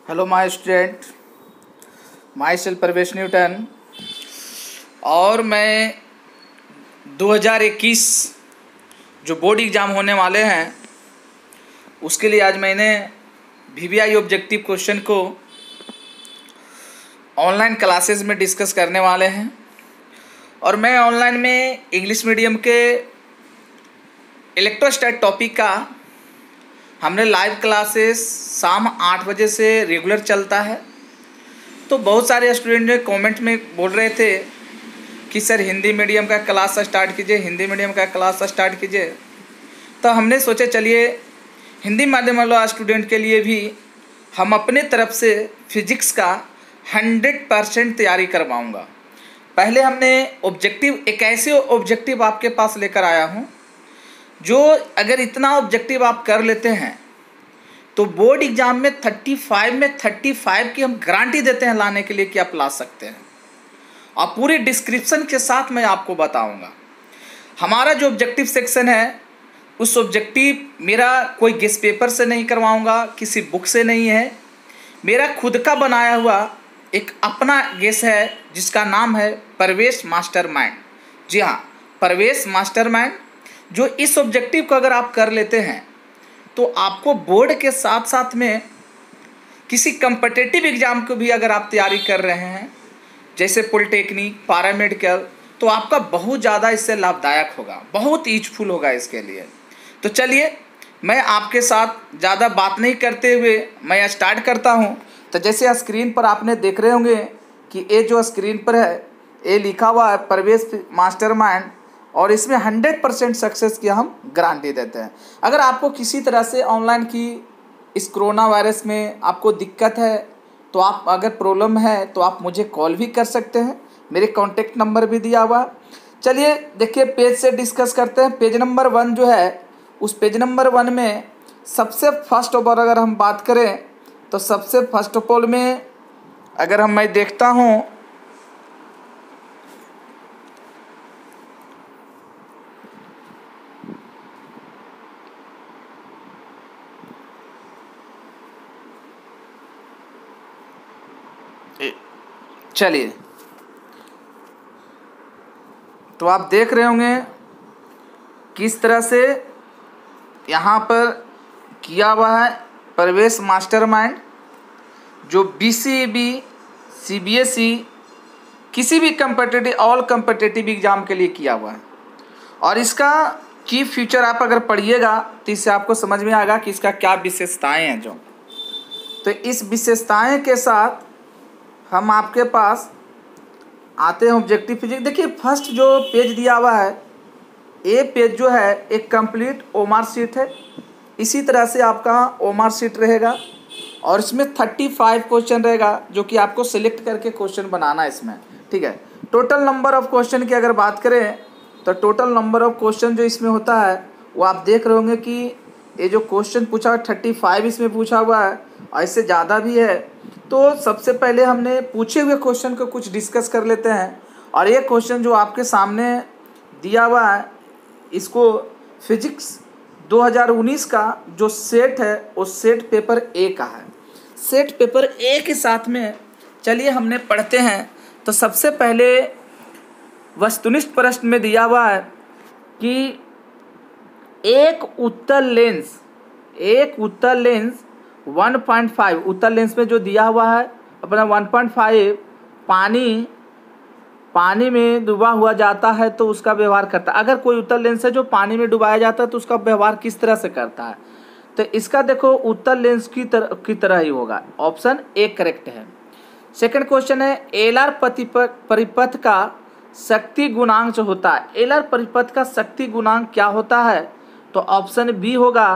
Hello my student, myself Pravesh Newton. और मैं 2021 जो बोर्ड एग्ज़ाम होने वाले हैं उसके लिए आज मैंने वीवीआई ऑब्जेक्टिव क्वेश्चन को ऑनलाइन क्लासेस में डिस्कस करने वाले हैं। और मैं ऑनलाइन में इंग्लिश मीडियम के इलेक्ट्रोस्टैट टॉपिक का हमने लाइव क्लासेस शाम 8 बजे से रेगुलर चलता है। तो बहुत सारे स्टूडेंट ने कमेंट में बोल रहे थे कि सर हिंदी मीडियम का क्लास स्टार्ट कीजिए, हिंदी मीडियम का क्लास स्टार्ट कीजिए। तो हमने सोचे चलिए हिंदी माध्यम वाला स्टूडेंट के लिए भी हम अपने तरफ से फिजिक्स का 100% तैयारी करवाऊँगा। पहले हमने ऑब्जेक्टिव, एक ऐसे ऑब्जेक्टिव आपके पास लेकर आया हूँ जो अगर इतना ऑब्जेक्टिव आप कर लेते हैं तो बोर्ड एग्ज़ाम में 35 की हम गारंटी देते हैं लाने के लिए कि आप ला सकते हैं। और पूरी डिस्क्रिप्शन के साथ मैं आपको बताऊंगा। हमारा जो ऑब्जेक्टिव सेक्शन है उस ऑब्जेक्टिव मेरा कोई गेस पेपर से नहीं करवाऊंगा, किसी बुक से नहीं है, मेरा खुद का बनाया हुआ एक अपना गेस है जिसका नाम है प्रवेश मास्टरमाइंड। जी हाँ, प्रवेश मास्टरमाइंड। जो इस ऑब्जेक्टिव को अगर आप कर लेते हैं तो आपको बोर्ड के साथ साथ में किसी कम्पिटिटिव एग्ज़ाम को भी अगर आप तैयारी कर रहे हैं जैसे पॉलिटेक्निक, पैरामेडिकल, तो आपका बहुत ज़्यादा इससे लाभदायक होगा, बहुत यूजफुल होगा इसके लिए। तो चलिए मैं आपके साथ ज़्यादा बात नहीं करते हुए मैं स्टार्ट करता हूँ। तो जैसे स्क्रीन पर आपने देख रहे होंगे कि ये जो स्क्रीन पर है ये लिखा हुआ है प्रवेश मास्टरमाइंड, और इसमें 100% सक्सेस की हम गारंटी देते हैं। अगर आपको किसी तरह से ऑनलाइन की इस कोरोना वायरस में आपको दिक्कत है तो आप, अगर प्रॉब्लम है तो आप मुझे कॉल भी कर सकते हैं, मेरे कॉन्टेक्ट नंबर भी दिया हुआ। चलिए देखिए पेज से डिस्कस करते हैं। पेज नंबर 1 जो है उस पेज नंबर 1 में सबसे फर्स्ट ऑफ ऑल अगर हम बात करें तो सबसे फर्स्ट ऑफ ऑल में अगर मैं देखता हूँ चलिए तो आप देख रहे होंगे किस तरह से यहाँ पर किया हुआ है प्रवेश मास्टरमाइंड, जो BCEB, CBSE किसी भी कम्पिटिटिव, ऑल कम्पिटिटिव एग्ज़ाम के लिए किया हुआ है। और इसका की फीचर आप अगर पढ़िएगा तो इससे आपको समझ में आएगा कि इसका क्या विशेषताएं हैं। जो तो इस विशेषताएं के साथ हम आपके पास आते हैं ऑब्जेक्टिव फिजिक्स। देखिए फर्स्ट जो पेज दिया हुआ है ये पेज जो है एक कंप्लीट ओमार शीट है। इसी तरह से आपका ओमार शीट रहेगा और इसमें 35 क्वेश्चन रहेगा जो कि आपको सिलेक्ट करके क्वेश्चन बनाना है इसमें, ठीक है। टोटल नंबर ऑफ क्वेश्चन की अगर बात करें तो टोटल नंबर ऑफ क्वेश्चन जो इसमें होता है वो आप देख रहे होंगे कि ये जो क्वेश्चन पूछा है 35 इसमें पूछा हुआ है, ऐसे ज़्यादा भी है। तो सबसे पहले हमने पूछे हुए क्वेश्चन को कुछ डिस्कस कर लेते हैं। और ये क्वेश्चन जो आपके सामने दिया हुआ है इसको फिजिक्स 2019 का जो सेट है वो सेट पेपर A का है। सेट पेपर A के साथ में चलिए हमने पढ़ते हैं। तो सबसे पहले वस्तुनिष्ठ प्रश्न में दिया हुआ है कि एक उत्तल लेंस 1.5 उत्तल लेंस में जो दिया हुआ है अपना 1.5 पानी में डूबा हुआ जाता है तो उसका व्यवहार करता है। अगर कोई उत्तल लेंस है जो पानी में डुबाया जाता है तो उसका व्यवहार किस तरह से करता है। तो इसका देखो उत्तल लेंस की तरह ही होगा, ऑप्शन A करेक्ट है। सेकंड क्वेश्चन है एलआर परिपथ का शक्ति गुणांक जो होता है, एलआर परिपथ का शक्ति गुणांक क्या होता है। तो ऑप्शन B होगा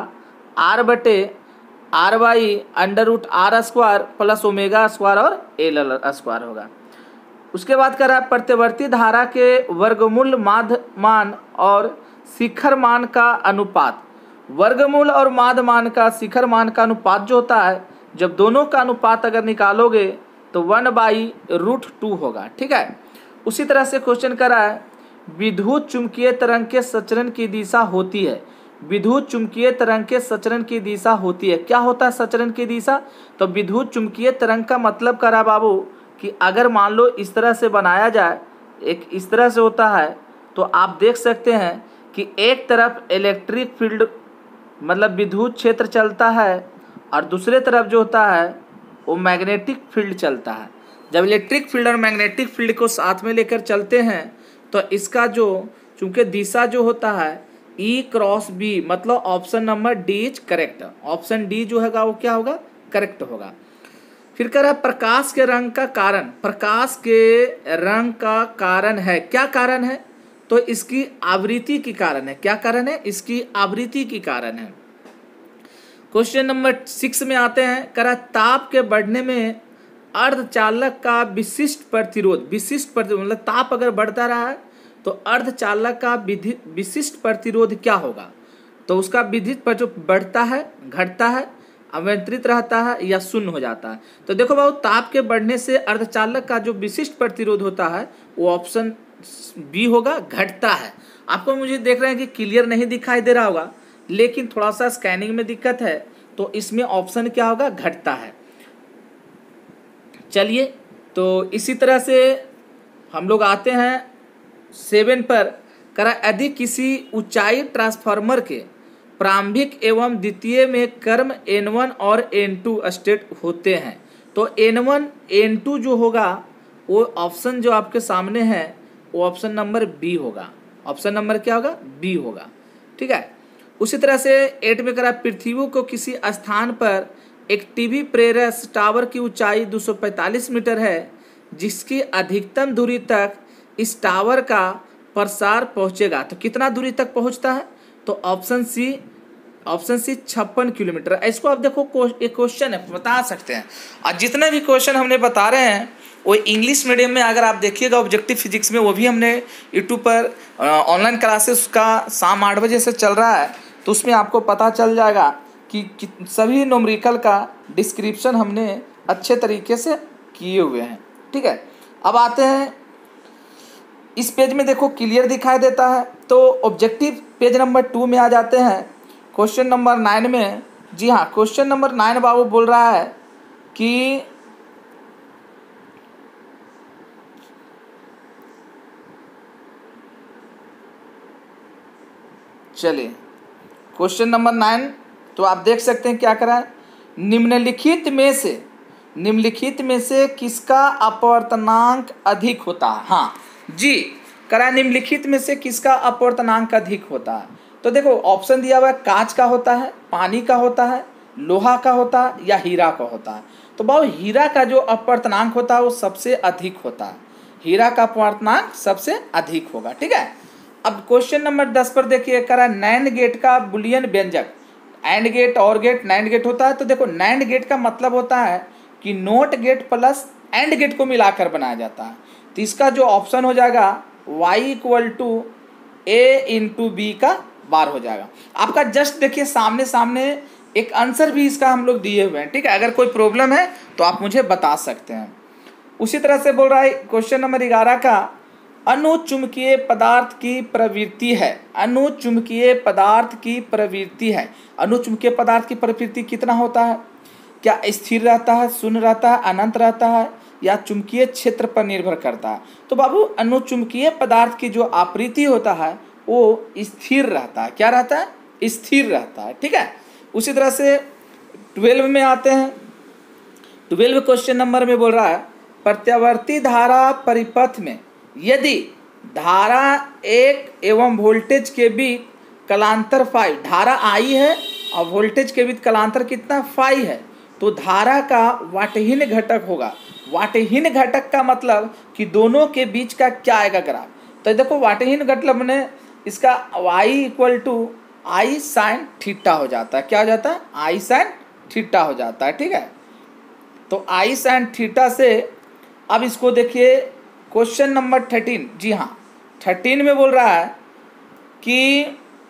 R/R/√R² प्लस ω² और L² होगा। उसके बाद कर रहा है प्रत्यवर्ती धारा के वर्गमूल माध्य मान और शिखर मान का अनुपात। वर्गमूल और माध्य मान का शिखर मान का अनुपात जो होता है, जब दोनों का अनुपात अगर निकालोगे तो 1/√2 होगा, ठीक है। उसी तरह से क्वेश्चन कर रहा है विद्युत चुम्बकीय तरंग के संचरण की दिशा होती है। विद्युत चुंबकीय तरंग के संचरण की दिशा होती है। क्या होता है संचरण की दिशा? तो विद्युत चुंबकीय तरंग का मतलब करा बाबू कि अगर मान लो इस तरह से बनाया जाए, एक इस तरह से होता है, तो आप देख सकते हैं कि एक तरफ इलेक्ट्रिक फील्ड मतलब विद्युत क्षेत्र चलता है और दूसरे तरफ जो होता है वो मैग्नेटिक फील्ड चलता है। जब इलेक्ट्रिक फील्ड और मैग्नेटिक फील्ड को साथ में लेकर चलते हैं तो इसका जो चूंकि दिशा जो होता है E क्रॉस B, मतलब option number D is correct. Option D जो है वो क्या होगा? करेक्ट होगा। फिर कह रहा है प्रकाश के रंग का कारण। प्रकाश के रंग का कारण है, क्या कारण है? तो इसकी आवृत्ति की कारण है। क्या कारण है? इसकी आवृत्ति की कारण है। क्वेश्चन नंबर 6 में आते हैं। कह रहा है ताप के बढ़ने में अर्धचालक का विशिष्ट प्रतिरोध, विशिष्ट प्रतिरोध मतलब ताप अगर बढ़ता रहा है तो अर्धचालक का विशिष्ट प्रतिरोध क्या होगा? तो उसका विद्युत पर जो बढ़ता है, घटता है, अवंतरित रहता है या शून्य हो जाता है। तो देखो बाबू ताप के बढ़ने से अर्धचालक का जो विशिष्ट प्रतिरोध होता है वो ऑप्शन बी होगा, घटता है। आपको मुझे देख रहे हैं कि क्लियर नहीं दिखाई दे रहा होगा, लेकिन थोड़ा सा स्कैनिंग में दिक्कत है, तो इसमें ऑप्शन क्या होगा? घटता है। चलिए, तो इसी तरह से हम लोग आते हैं 7 पर। करा यदि किसी ऊंचाई ट्रांसफार्मर के प्रारंभिक एवं द्वितीय में क्रम N1 और N2 स्टेट होते हैं तो N1 N2 जो होगा वो ऑप्शन जो आपके सामने है वो ऑप्शन नंबर बी होगा। ऑप्शन नंबर क्या होगा? बी होगा। ठीक है। उसी तरह से 8 में करा पृथ्वी को किसी स्थान पर एक टीवी प्रेरक टावर की ऊंचाई 245 मीटर है, जिसकी अधिकतम दूरी तक इस टावर का प्रसार पहुंचेगा। तो कितना दूरी तक पहुंचता है? तो ऑप्शन सी 56 किलोमीटर। इसको आप देखो एक क्वेश्चन है, बता सकते हैं। और जितने भी क्वेश्चन हमने बता रहे हैं वो इंग्लिश मीडियम में अगर आप देखिएगा ऑब्जेक्टिव फिजिक्स में, वो भी हमने यूट्यूब पर ऑनलाइन क्लासेस का शाम 8 बजे से चल रहा है, तो उसमें आपको पता चल जाएगा कि सभी न्यूमेरिकल का डिस्क्रिप्शन हमने अच्छे तरीके से किए हुए हैं। ठीक है। अब आते हैं इस पेज में, देखो क्लियर दिखाई देता है। तो ऑब्जेक्टिव पेज नंबर 2 में आ जाते हैं। क्वेश्चन नंबर 9 में, जी हाँ, क्वेश्चन नंबर 9 बाबू बोल रहा है कि चलिए क्वेश्चन नंबर 9 तो आप देख सकते हैं क्या करा है। निम्नलिखित में से किसका अपवर्तनांक अधिक होता है? हाँ जी, करा निम्नलिखित में से किसका अपवर्तनांक अधिक होता है? तो देखो ऑप्शन दिया हुआ है, कांच का होता है, पानी का होता है, लोहा का होता है या हीरा का होता है। तो बाबू हीरा का जो अपवर्तनांक होता है वो सबसे अधिक होता है। हीरा का अपवर्तनांक सबसे अधिक होगा। ठीक है। अब क्वेश्चन नंबर 10 पर देखिए, करा नैंड गेट का बुलियन व्यंजक। AND gate, OR gate, NAND gate होता है। तो देखो नैंड गेट का मतलब होता है कि NOT gate plus AND gate को मिलाकर बनाया जाता है। तो इसका जो ऑप्शन हो जाएगा y = a/b का बार हो जाएगा। आपका जस्ट देखिए सामने एक आंसर भी इसका हम लोग दिए हुए हैं। ठीक है। अगर कोई प्रॉब्लम है तो आप मुझे बता सकते हैं। उसी तरह से बोल रहा है क्वेश्चन नंबर 11 का, अनुचुंबकीय पदार्थ की प्रवृत्ति है। अनुचुंबकीय पदार्थ की प्रवृत्ति है। अनुचुंबकीय पदार्थ की प्रवृत्ति कितना होता है? क्या स्थिर रहता है, शून्य रहता है, अनंत रहता है या चुंबकीय क्षेत्र पर निर्भर करता है? तो बाबू अनुचुंबकीय पदार्थ की जो आवृत्ति होता है वो स्थिर रहता है। क्या रहता है? स्थिर रहता है। ठीक है। उसी तरह से 12 में आते हैं। 12 क्वेश्चन नंबर में बोल रहा है, प्रत्यावर्ती धारा परिपथ में यदि धारा 1 एवं वोल्टेज के बीच कलांतर फाई, धारा आई है और वोल्टेज के बीच कलांतर कितना? फाई है, तो धारा का वाटहीन घटक होगा। वाटहीन घटक का मतलब कि दोनों के बीच का क्या आएगा ग्राफ? तो देखो वाटहीन घटक ने इसका y = I sin थीटा हो जाता है। क्या हो जाता है? I sin थीटा हो जाता है। ठीक है। तो I sin थीटा से अब इसको देखिए क्वेश्चन नंबर 13, जी हाँ 13 में बोल रहा है कि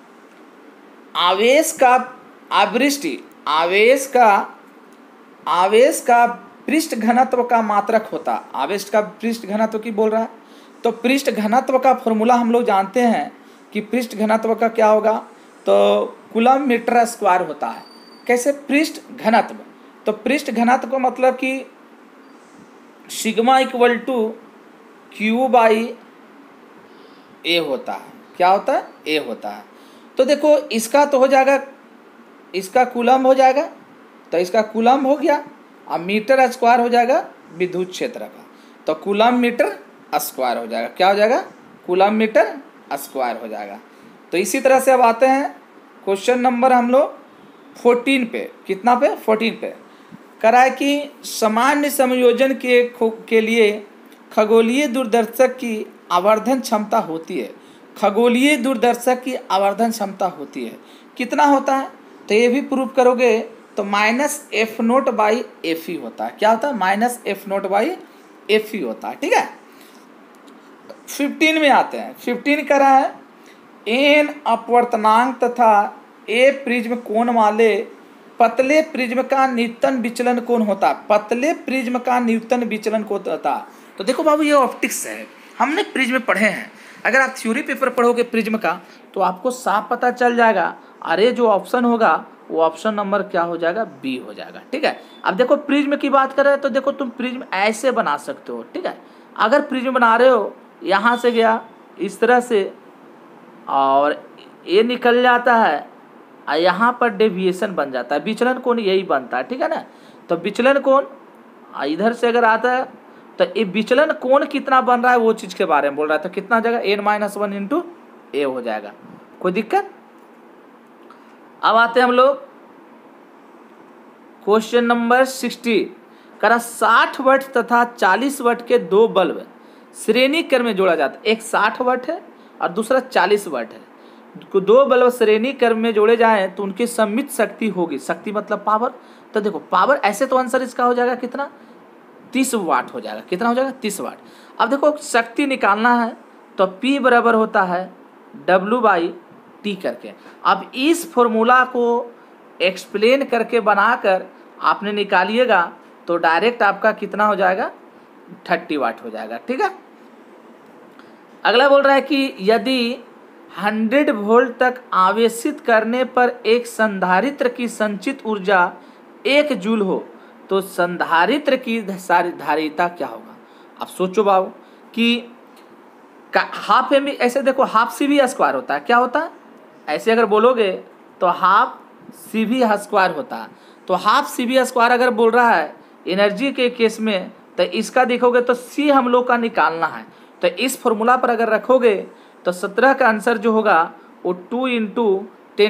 आवेश का पृष्ठ घनत्व का मात्रक होता है। आवेश का पृष्ठ घनत्व की बोल रहा है। तो पृष्ठ घनत्व का फॉर्मूला हम लोग जानते हैं कि पृष्ठ घनत्व का क्या होगा? तो कूलम मीटर स्क्वायर होता है। कैसे? पृष्ठ घनत्व। तो पृष्ठ घनत्व का मतलब कि sigma equal to Q by A होता है। क्या होता है? ए होता है। तो देखो इसका तो हो जाएगा, इसका कूलम हो जाएगा, तो इसका कूलम हो गया, अब मीटर स्क्वायर हो जाएगा विद्युत क्षेत्र का, तो कूलम मीटर स्क्वायर हो जाएगा। क्या हो जाएगा? कूलम मीटर स्क्वायर हो जाएगा। तो इसी तरह से अब आते हैं क्वेश्चन नंबर हम लोग 14 पे। कितना पे? 14 पे करा है कि सामान्य संयोजन के लिए खगोलीय दूरदर्शक की आवर्धन क्षमता होती है। खगोलीय दूरदर्शक की आवर्धन क्षमता होती है, कितना होता है? तो ये भी प्रूव करोगे तो -F0 बाई एफ ई होता है। क्या होता है? -F0 बाई एफ ई होता है। ठीक है। 15 में आते हैं। 15 करा है एन अपवर्तनांक तथा ए प्रिज्म कोण वाले पतले प्रिज्म का न्यूटन विचलन कोण होता है। पतले प्रिज्म का न्यूटन विचलन कोण होता है। तो देखो बाबू ये ऑप्टिक्स है, हमने प्रिज्म पढ़े हैं। अगर आप थ्योरी पेपर पढ़ोगे प्रिज्म का तो आपको साफ पता चल जाएगा, अरे जो ऑप्शन होगा वो ऑप्शन नंबर क्या हो जाएगा? बी हो जाएगा। ठीक है। अब देखो प्रिज्म की बात करें तो देखो तुम प्रिज्म ऐसे बना सकते हो। ठीक है। अगर प्रिज्म बना रहे हो, यहाँ से गया इस तरह से और ये निकल जाता है और यहाँ पर डेविएशन बन जाता है, विचलन कोण यही बनता है। ठीक है ना। तो विचलन कोण इधर से अगर आता है तो ये विचलन कोण कितना बन रहा है वो चीज़ के बारे में बोल रहा है। तो कितना हो जाएगा? n-1 इंटू ए हो जाएगा। कोई दिक्कत? अब आते हैं हम लोग क्वेश्चन नंबर 60 करा 60 वाट तथा 40 वाट के दो बल्ब श्रेणी क्रम में जोड़ा जाता है। एक 60 वाट है और दूसरा 40 वाट है। दो बल्ब श्रेणी क्रम में जोड़े जाएं तो उनकी सम्मिलित शक्ति होगी। शक्ति मतलब पावर। तो देखो पावर ऐसे तो आंसर इसका हो जाएगा कितना? 30 वाट हो जाएगा। कितना हो जाएगा? 30 वाट। अब देखो शक्ति निकालना है तो P बराबर होता है W/T करके। अब इस फॉर्मूला को एक्सप्लेन करके बनाकर आपने निकालिएगा तो डायरेक्ट आपका कितना हो जाएगा? 30 वाट हो जाएगा। ठीक है। अगला बोल रहा है कि यदि 100 वोल्ट तक आवेशित करने पर एक संधारित्र की संचित ऊर्जा 1 जूल हो तो संधारित्र की धारिता क्या होगा? अब सोचो बाबू कि हाफ एम ऐसे देखो हाफ सी भी स्क्वायर होता है। क्या होता है? ऐसे अगर बोलोगे तो हाफ सी भी स्क्वायर होता है। तो हाफ सी भी स्क्वायर अगर बोल रहा है एनर्जी के केस में तो इसका देखोगे तो सी हम लोग का निकालना है। तो इस फॉर्मूला पर अगर रखोगे तो 17 का आंसर जो होगा वो 2 ×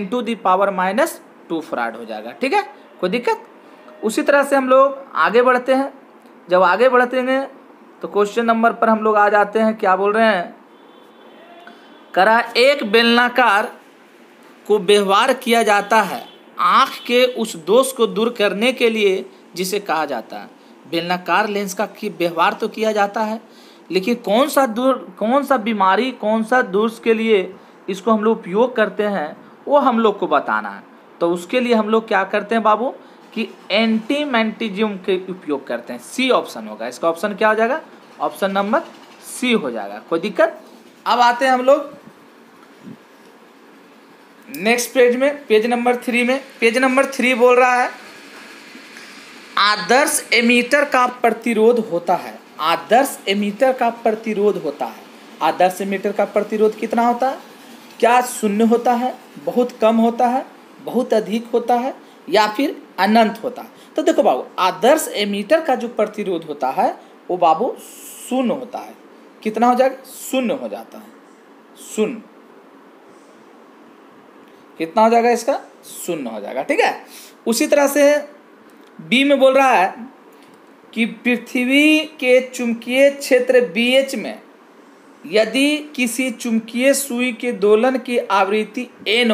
10⁻² फराड हो जाएगा। ठीक है। कोई दिक्कत? उसी तरह से हम लोग आगे बढ़ते हैं। जब आगे बढ़ते हैं तो क्वेश्चन नंबर पर हम लोग आ जाते हैं। क्या बोल रहे हैं? करा एक बेलनाकार को व्यवहार किया जाता है आँख के उस दोष को दूर करने के लिए जिसे कहा जाता है। बेलनाकार लेंस का व्यवहार तो किया जाता है, लेकिन कौन सा बीमारी कौन सा दोष के लिए इसको हम लोग उपयोग करते हैं वो हम लोग को बताना है। तो उसके लिए हम लोग क्या करते हैं बाबू कि एंटीमेंटिज्म के उपयोग करते हैं। सी ऑप्शन होगा इसका। ऑप्शन क्या हो जाएगा? ऑप्शन नंबर सी हो जाएगा। कोई दिक्कत? अब आते हैं हम लोग नेक्स्ट पेज में, पेज नंबर 3 में। पेज नंबर 3 बोल रहा है आदर्श एमीटर का प्रतिरोध होता है। आदर्श एमीटर का प्रतिरोध होता है। आदर्श एमीटर का प्रतिरोध कितना होता है? क्या 0 होता है, बहुत कम होता है, बहुत अधिक होता है या फिर अनंत होता है? तो देखो बाबू आदर्श एमीटर का जो प्रतिरोध होता है वो बाबू 0 होता है। कितना हो जाएगा? 0 हो जाता है। 0 कितना हो जाएगा इसका? 0 हो जाएगा। ठीक है। उसी तरह से बी में बोल रहा है कि पृथ्वी के चुंबकीय क्षेत्र BH में यदि किसी चुंबकीय सुई के दोलन की आवृत्ति n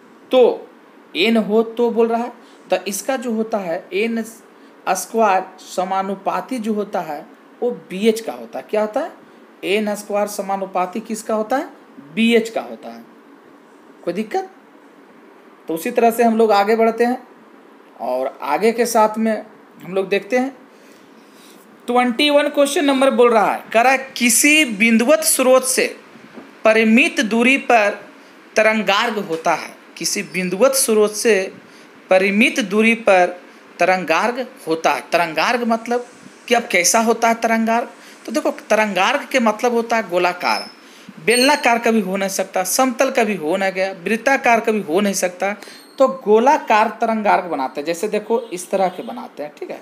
हो तो बोल रहा है। तो इसका जो होता है n² समानुपाती जो होता है वो BH का होता है। क्या होता है? n² समानुपाती किसका होता है? BH का होता है। कोई दिक्कत? तो उसी तरह से हम लोग आगे बढ़ते हैं और आगे के साथ में हम लोग देखते हैं 21 क्वेश्चन नंबर बोल रहा है करा किसी बिंदुवत स्रोत से परिमित दूरी पर तरंगार्घ होता है। किसी बिंदुवत स्रोत से परिमित दूरी पर तरंगार्घ होता है। तरंगार्घ मतलब कि अब कैसा होता है तरंगार्घ? तो देखो, तरंगार्घ के मतलब होता है गोलाकार, बेलनाकार कभी हो नहीं सकता, समतल कभी हो नहीं गया, वृत्ताकार कभी हो नहीं सकता, तो गोलाकार तरंगार्घ बनाते हैं। जैसे देखो इस तरह के बनाते हैं, ठीक है।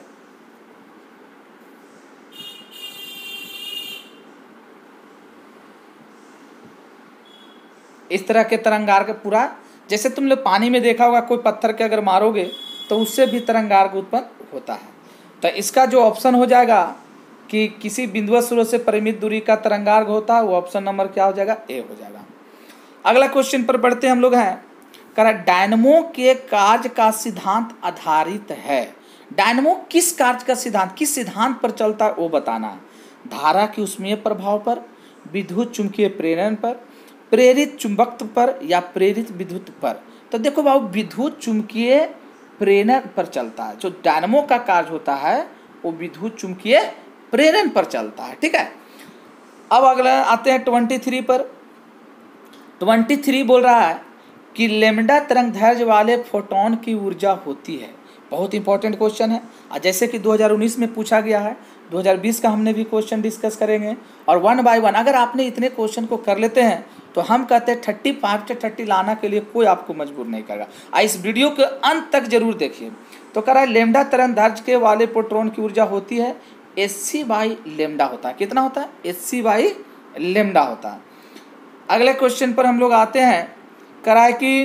इस तरह के तरंगार्घ पूरा, जैसे तुम लोग पानी में देखा होगा, कोई पत्थर के अगर मारोगे तो उससे भी तरंगार्घ उत्पन्न होता है। तो इसका जो ऑप्शन हो जाएगा कि किसी बिंदुवत स्रोत से परिमित दूरी का तरंगार्घ होता है, वो ऑप्शन नंबर क्या हो जाएगा? ए हो जाएगा। अगला क्वेश्चन पर बढ़ते हम लोग हैं। कह डायनमो के कार्य का सिद्धांत आधारित है। डायनमो किस कार्य का सिद्धांत, किस सिद्धांत पर चलता है वो बताना है। धारा के ऊष्मीय प्रभाव पर, विद्युत चुंबकीय प्रेरण पर, प्रेरित चुंबकत्व पर, या प्रेरित विद्युत पर। तो देखो बाबू, विद्युत चुंबकीय प्रेरण पर चलता है। जो डायनमो का कार्य होता है वो विद्युत चुंबकीय प्रेरण पर चलता है, ठीक है। अब अगला आते हैं 23 पर। 23 बोल रहा है कि लैम्ब्डा तरंग दैर्ध्य वाले फोटोन की ऊर्जा होती है। बहुत इंपॉर्टेंट क्वेश्चन है, और जैसे कि 2019 में पूछा गया है, 2020 का हमने भी क्वेश्चन डिस्कस करेंगे। और 1 बाय 1 अगर आपने इतने क्वेश्चन को कर लेते हैं तो हम कहते हैं 35 से 30 लाना के लिए कोई आपको मजबूर नहीं करेगा। इस वीडियो के अंत तक जरूर देखिए। तो कह रहा है लैम्ब्डा तरंग दैर्ध्य के वाले फोटोन की ऊर्जा होती है Hc बाई लैम्ब्डा होता है। कितना होता है? Hc बाई लैम्ब्डा होता है। अगले क्वेश्चन पर हम लोग आते हैं। कह रहा है कि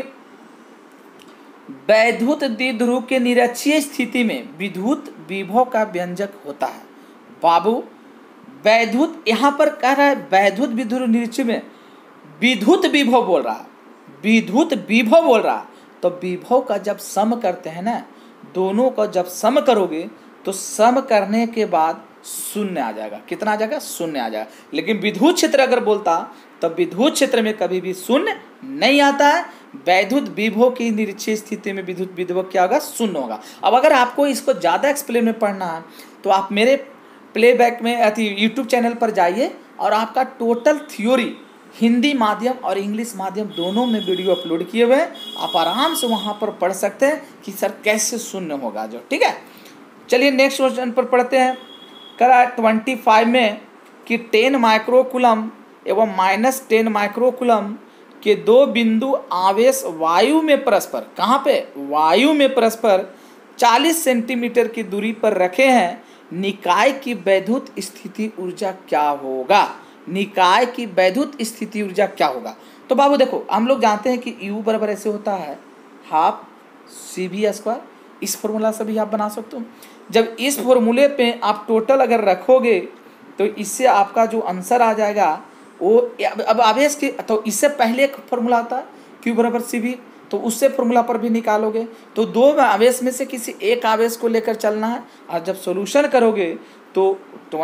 वैद्युत द्विध्रुव के निरक्षीय स्थिति में विद्युत विभव का व्यंजक होता है। बाबू, वैद्युत यहाँ पर कह रहा है वैद्युत द्विध्रुव निरक्षीय में विद्युत विभव बोल रहा है, विद्युत विभव बोल रहा है। तो विभव का जब सम करते हैं ना, दोनों का जब सम करोगे तो सम करने के बाद शून्य आ जाएगा। कितना आ जाएगा? शून्य आ जाएगा। लेकिन विद्युत क्षेत्र अगर बोलता तो विद्युत क्षेत्र में कभी भी शून्य नहीं आता है। वैद्युत विभव की निरक्षीय स्थिति में विद्युत विभव क्या होगा? शून्य होगा। अब अगर आपको इसको ज़्यादा एक्सप्लेन में पढ़ना है तो आप मेरे प्लेबैक में यूट्यूब चैनल पर जाइए और आपका टोटल थ्योरी हिंदी माध्यम और इंग्लिश माध्यम दोनों में वीडियो अपलोड किए हुए हैं। आप आराम से वहाँ पर पढ़ सकते हैं कि सर कैसे शून्य होगा जो, ठीक है। चलिए नेक्स्ट क्वेश्चन पर पढ़ते हैं। करा 25 में कि 10 माइक्रोकुलम एवं -10 माइक्रोकुलम के दो बिंदु आवेश वायु में परस्पर, कहाँ पे? वायु में परस्पर 40 सेंटीमीटर की दूरी पर रखे हैं। निकाय की वैद्युत स्थिति ऊर्जा क्या होगा? निकाय की वैद्युत स्थिति ऊर्जा क्या होगा? तो बाबू देखो, हम लोग जानते हैं कि U बराबर ऐसे होता है हाफ CV²। इस फॉर्मूला से भी आप बना सकते हो। जब इस फॉर्मूले पे आप टोटल अगर रखोगे तो इससे आपका जो आंसर आ जाएगा वो, अब आवेश की, तो इससे पहले एक फॉर्मूला आता है Q बराबर CV, तो उससे फॉर्मूला पर भी निकालोगे। तो दो आवेश में से किसी एक आवेश को लेकर चलना है, और जब सॉल्यूशन करोगे तो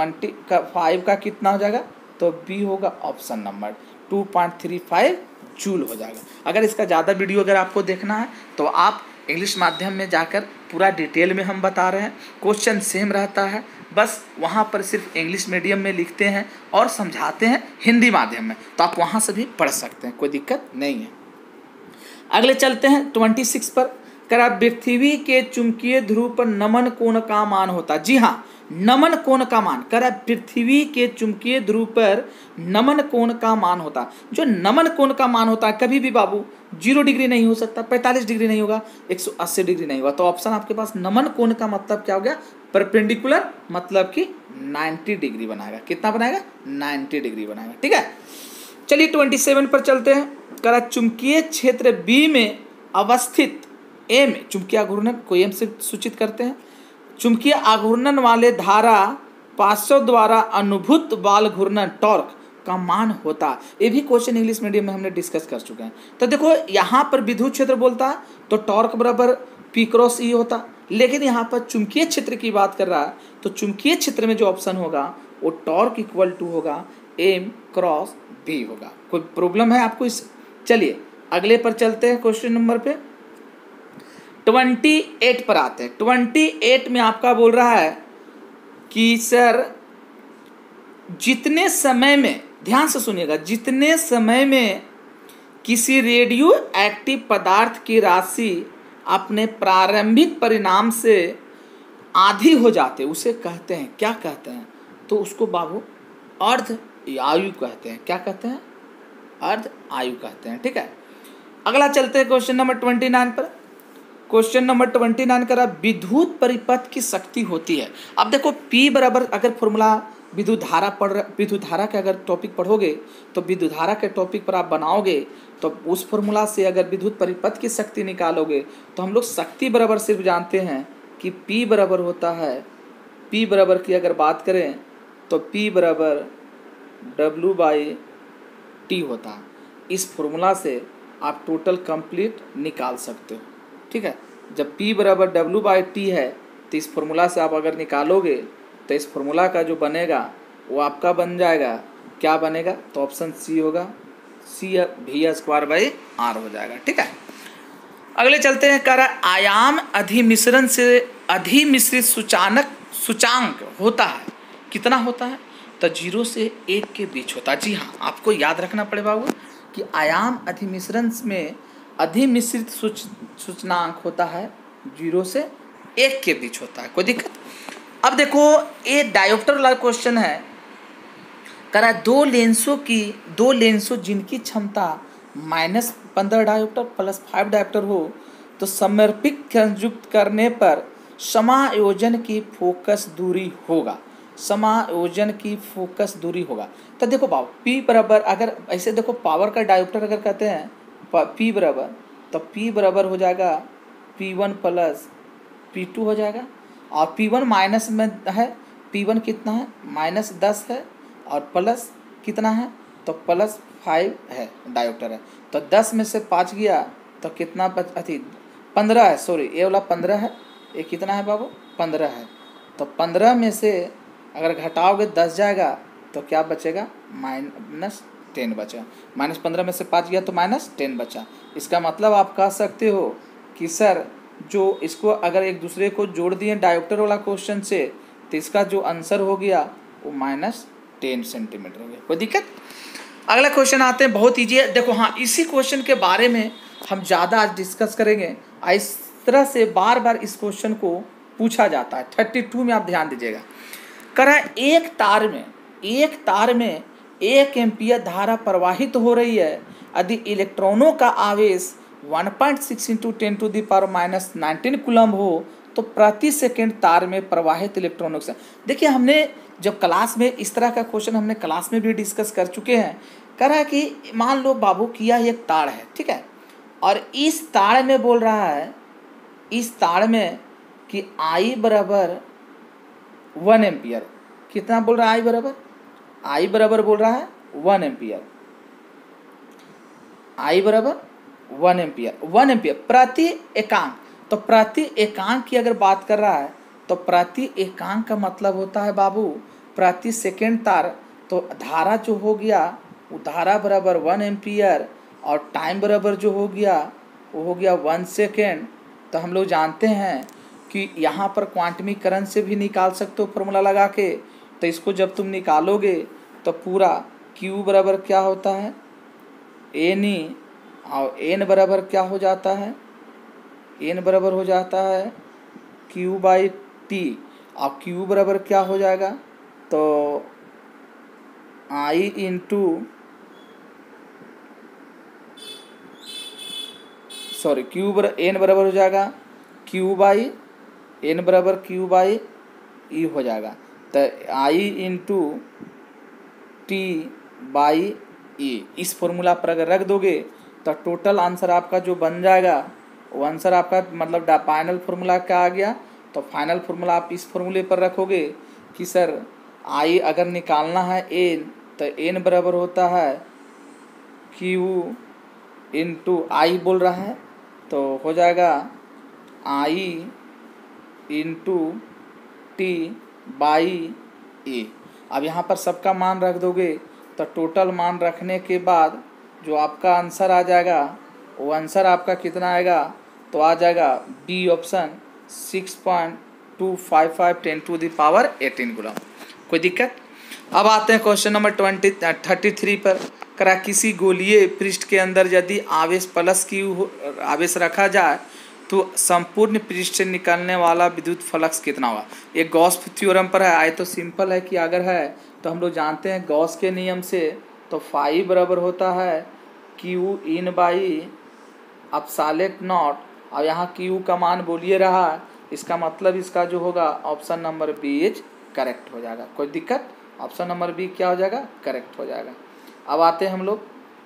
25 का कितना हो जाएगा? तो B होगा ऑप्शन नंबर 2.35 जूल हो जाएगा। अगर इसका ज़्यादा वीडियो अगर आपको देखना है तो आप इंग्लिश माध्यम में जाकर पूरा डिटेल में हम बता रहे हैं। क्वेश्चन सेम रहता है, बस वहाँ पर सिर्फ इंग्लिश मीडियम में लिखते हैं और समझाते हैं हिंदी माध्यम में, तो आप वहाँ से भी पढ़ सकते हैं, कोई दिक्कत नहीं है। अगले चलते हैं 26 पर। करा पृथ्वी के चुंबकीय ध्रुव पर नमन कोण का मान होता है। जी हाँ, नमन कोण का मान। करा पृथ्वी के चुंबकीय ध्रुव पर नमन कोण का मान होता है। जो नमन कोण का मान होता है कभी भी बाबू 0 डिग्री नहीं हो सकता, 45 डिग्री नहीं होगा, 180 डिग्री नहीं होगा। तो ऑप्शन आपके पास नमन कोण का मतलब क्या हो गया? परपेंडिकुलर, मतलब कि 90 डिग्री बनाएगा। कितना बनाएगा? 90 डिग्री बनाएगा, ठीक है। चलिए 27 पर चलते हैं। करा चुंबकीय क्षेत्र बी में अवस्थित एम, चुंबकीय आघूर्णन को एम से सूचित करते हैं। चुंबकीय आघूर्णन वाले धारा पार्श्व द्वारा अनुभूत बाल घूर्णन टॉर्क का मान होता है। ये भी क्वेश्चन इंग्लिश मीडियम में हमने डिस्कस कर चुके हैं। तो देखो यहाँ पर विद्युत क्षेत्र बोलता है तो टॉर्क बराबर P×E होता, लेकिन यहाँ पर चुंबकीय क्षेत्र की बात कर रहा है तो चुंबकीय क्षेत्र में जो ऑप्शन होगा वो टॉर्क इक्वल टू होगा M×B होगा। कोई प्रॉब्लम है आपको इस? चलिए अगले पर चलते हैं। क्वेश्चन नंबर पे 28 पर आते हैं। 28 में आपका बोल रहा है कि सर जितने समय में, ध्यान से सुनिएगा, जितने समय में किसी रेडियो एक्टिव पदार्थ की राशि अपने प्रारंभिक परिणाम से आधी हो जाते उसे कहते हैं, क्या कहते हैं? तो उसको बाबू अर्ध आयु कहते हैं। क्या कहते हैं? अर्ध आयु कहते हैं। ठीक है, अगला चलते हैं क्वेश्चन नंबर 29 पर। क्वेश्चन नंबर 29 करा, विद्युत परिपथ की शक्ति होती है। अब देखो P बराबर, अगर फॉर्मूला विद्युत धारा का अगर टॉपिक पढ़ोगे तो विद्युत धारा के टॉपिक पर आप बनाओगे तो उस फॉर्मूला से अगर विद्युत परिपथ की शक्ति निकालोगे तो हम लोग शक्ति बराबर सिर्फ जानते हैं कि P बराबर होता है, P बराबर की अगर बात करें तो P बराबर W/T होता है। इस फॉर्मूला से आप टोटल कंप्लीट निकाल सकते हो। ठीक है, जब P बराबर W/T है तो इस फॉर्मूला से आप अगर निकालोगे तो इस फॉर्मूला का जो बनेगा वो आपका बन जाएगा, क्या बनेगा? तो ऑप्शन सी होगा, C/V² हो जाएगा। ठीक है, अगले चलते हैं। कह रहा है आयाम अधिमिश्रण से अधिमिश्रित सूचांक होता है, कितना होता है? तो 0 से 1 के बीच होता है। जी हाँ, आपको याद रखना पड़ेगा बाबू कि आयाम अधिमिश्रण में अधिमिश्रित सूचकांक होता है 0 से 1 के बीच होता है। कोई दिक्कत? अब देखो ये डायोप्टर वाला क्वेश्चन है। कह रहा है दो लेंसों जिनकी क्षमता -15 डायोप्टर +5 डायोप्टर हो तो समर्पित संयुक्त करने पर समायोजन की फोकस दूरी होगा। समायोजन की फोकस दूरी होगा। तो देखो बाबू P बराबर, अगर ऐसे देखो पावर का डायोप्टर अगर कहते हैं P बराबर, तो P बराबर हो जाएगा P1 + P2 हो जाएगा। और P1 माइनस में है, P1 कितना है? -10 है और प्लस कितना है? तो +5 है, डायोप्टर है। तो 10 में से 5 गया तो कितना 15 है, सॉरी ये वाला 15 है, ये कितना है बाबू? 15 है। तो 15 में से अगर घटाओगे 10 जाएगा तो क्या बचेगा? -10 बचा। -15 में से 5 गया तो -10 बचा। इसका मतलब आप कह सकते हो कि सर जो इसको अगर एक दूसरे को जोड़ दिए डायोप्टर वाला क्वेश्चन से तो इसका जो आंसर हो गया वो -10 सेंटीमीटर हो गया। कोई दिक्कत? अगला क्वेश्चन आते हैं, बहुत ईजी है। देखो हाँ, इसी क्वेश्चन के बारे में हम ज़्यादा आज डिस्कस करेंगे। इस तरह से बार बार इस क्वेश्चन को पूछा जाता है। 32 में आप ध्यान दीजिएगा। कह रहा है एक तार में 1 एम्पीयर धारा प्रवाहित हो रही है। यदि इलेक्ट्रॉनों का आवेश 1.6 × 10⁻⁻19 कूलम्ब हो तो प्रति सेकंड तार में प्रवाहित इलेक्ट्रॉनों से। देखिए हमने जब क्लास में इस तरह का क्वेश्चन हमने क्लास में भी डिस्कस कर चुके हैं। कह रहा है कि मान लो बाबू किया एक तार है, ठीक है, और इस तार में बोल रहा है, इस तार में कि I बराबर 1 एम्पियर। कितना बोल रहा है? I बराबर बोल रहा है 1 एम्पियर। I बराबर 1 एम्पियर प्रति एकांक। तो प्रति एकांक की अगर बात कर रहा है तो प्रति एकांक का मतलब होता है बाबू प्रति सेकेंड तार। तो धारा जो हो गया वो धारा बराबर 1 एम्पियर और टाइम बराबर जो हो गया वो हो गया 1 सेकेंड। तो हम लोग जानते हैं कि यहाँ पर क्वांटमिक करंट से भी निकाल सकते हो फॉर्मूला लगा के। तो इसको जब तुम निकालोगे तो पूरा Q बराबर क्या होता है? NE, और N बराबर क्या हो जाता है? N बराबर हो जाता है Q/T, और Q बराबर क्या हो जाएगा? तो I इंटू सॉरी N बराबर हो जाएगा Q/N बराबर Q/E हो जाएगा। तो I इंटू T/E इस फॉर्मूला पर अगर रख दोगे तो टोटल आंसर आपका जो बन जाएगा वो आंसर आपका मतलब फाइनल फार्मूला क्या आ गया? तो फाइनल फार्मूला आप इस फार्मूले पर रखोगे कि सर I अगर निकालना है N तो N बराबर होता है Q इंटू I बोल रहा है तो हो जाएगा I इंटू T/E। अब यहाँ पर सबका मान रख दोगे तो टोटल मान रखने के बाद जो आपका आंसर आ जाएगा वो आंसर आपका कितना आएगा? तो आ जाएगा B ऑप्शन 6.255 10⁻18 कूलम्ब। कोई दिक्कत? अब आते हैं क्वेश्चन नंबर 33 पर। करा किसी गोलीय पृष्ठ के अंदर यदि आवेश प्लस Q आवेश रखा जाए तो संपूर्ण पृष्ठ से निकलने वाला विद्युत फ्लक्स कितना होगा। ये गॉस थ्योरम पर है। आए तो सिंपल है कि अगर है तो हम लोग जानते हैं गॉस के नियम से, तो फाई बराबर होता है Q in by epsilon naught, और यहाँ Q का मान बोलिए रहा है, इसका मतलब इसका जो होगा option number B is correct हो जाएगा। कोई दिक्कत, ऑप्शन नंबर बी क्या हो जाएगा, करेक्ट हो जाएगा। अब आते हैं हम लोग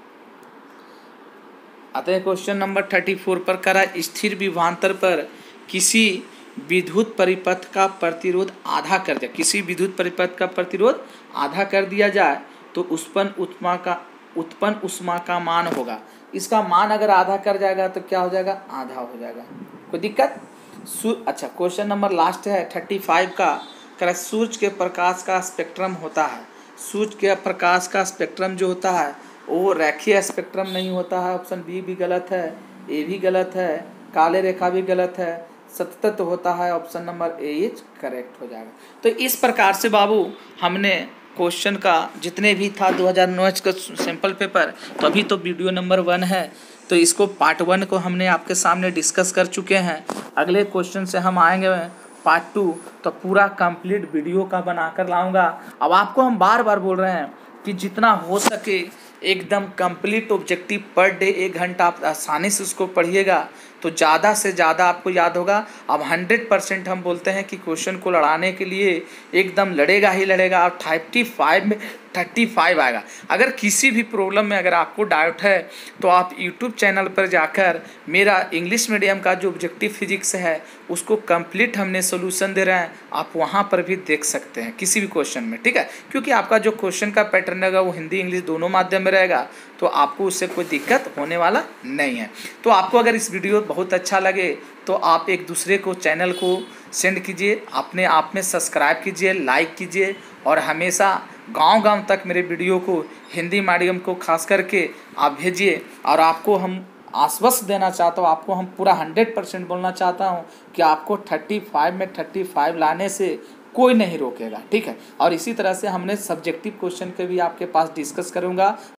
क्वेश्चन नंबर 34 पर। करा स्थिर विभवांतर पर किसी विद्युत परिपथ का प्रतिरोध आधा कर दिया, किसी विद्युत परिपथ का प्रतिरोध आधा कर दिया जाए तो उत्पन्न ऊष्मा का मान होगा। इसका मान अगर आधा कर जाएगा तो क्या हो जाएगा, आधा हो जाएगा। कोई दिक्कत। अच्छा क्वेश्चन नंबर लास्ट है 35 का। करा सूर्य के प्रकाश का स्पेक्ट्रम होता है, सूर्य के प्रकाश का स्पेक्ट्रम जो होता है वो रेखीय स्पेक्ट्रम नहीं होता है। ऑप्शन बी भी गलत है, ए भी गलत है, काले रेखा भी गलत है, सतत होता है। Option number A is correct हो जाएगा। तो इस प्रकार से बाबू हमने क्वेश्चन का जितने भी था 2009 का सैम्पल पेपर, तो अभी तो वीडियो नंबर 1 है, तो इसको पार्ट 1 को हमने आपके सामने डिस्कस कर चुके हैं। अगले क्वेश्चन से हम आएंगे पार्ट 2, तो पूरा कंप्लीट वीडियो का बनाकर लाऊंगा। अब आपको हम बार बार बोल रहे हैं कि जितना हो सके एकदम कंप्लीट ऑब्जेक्टिव पर डे 1 घंटा आप आसानी से उसको पढ़िएगा तो ज़्यादा से ज़्यादा आपको याद होगा। अब 100% हम बोलते हैं कि क्वेश्चन को लड़ाने के लिए एकदम लड़ेगा ही लड़ेगा, और 35 में 35 आएगा। अगर किसी भी प्रॉब्लम में अगर आपको डाउट है तो आप यूट्यूब चैनल पर जाकर मेरा इंग्लिश मीडियम का जो ऑब्जेक्टिव फिजिक्स है उसको कंप्लीट हमने सोल्यूशन दे रहे हैं, आप वहाँ पर भी देख सकते हैं किसी भी क्वेश्चन में, ठीक है। क्योंकि आपका जो क्वेश्चन का पैटर्न रहेगा वो हिंदी इंग्लिश दोनों माध्यम में रहेगा, तो आपको उससे कोई दिक्कत होने वाला नहीं है। तो आपको अगर इस वीडियो बहुत अच्छा लगे तो आप एक दूसरे को चैनल को सेंड कीजिए, अपने आप में सब्सक्राइब कीजिए, लाइक कीजिए, और हमेशा गांव-गांव तक मेरे वीडियो को हिंदी मीडियम को खास करके आप भेजिए। और आपको हम आश्वस्त देना चाहता हूँ, आपको हम पूरा 100% बोलना चाहता हूँ कि आपको 35 में 35 लाने से कोई नहीं रोकेगा, ठीक है। और इसी तरह से हमने सब्जेक्टिव क्वेश्चन के भी आपके पास डिस्कस करूँगा।